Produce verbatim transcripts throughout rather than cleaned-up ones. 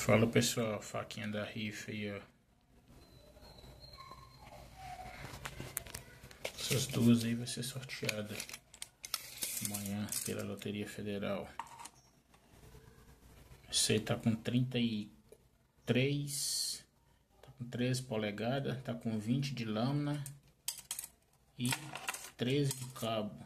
Fala pessoal, faquinha da rifa aí, ó. Essas duas aí vai ser sorteada amanhã pela Loteria Federal. Esse aí tá com trinta e três, tá com treze polegadas, tá com vinte de lâmina e treze de cabo.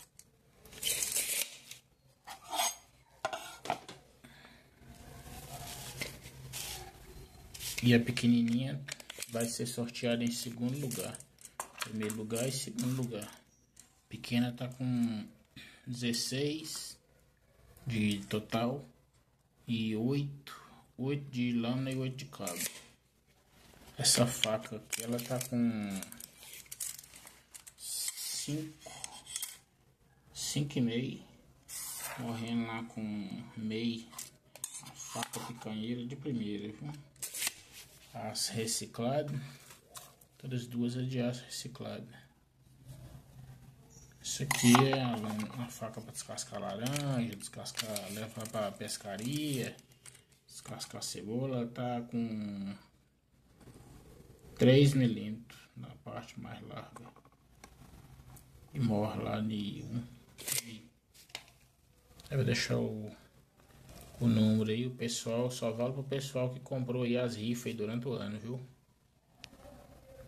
E a pequenininha vai ser sorteada em segundo lugar. Primeiro lugar e segundo lugar. Pequena tá com dezesseis de total e oito, oito de lâmina e oito de cabo. Essa faca aqui ela tá com cinco, cinco e meio, morrendo lá com meio. A faca picanheira de primeira, viu? Aço reciclado, todas duas é de aço reciclado. Isso aqui é uma faca para descascar laranja, descascar, levar para pescaria, descascar cebola. Tá com três milímetros na parte mais larga e morre lá de um. Eu vou deixar o, o número aí. O pessoal só vale pro pessoal que comprou aí as rifas aí durante o ano, viu?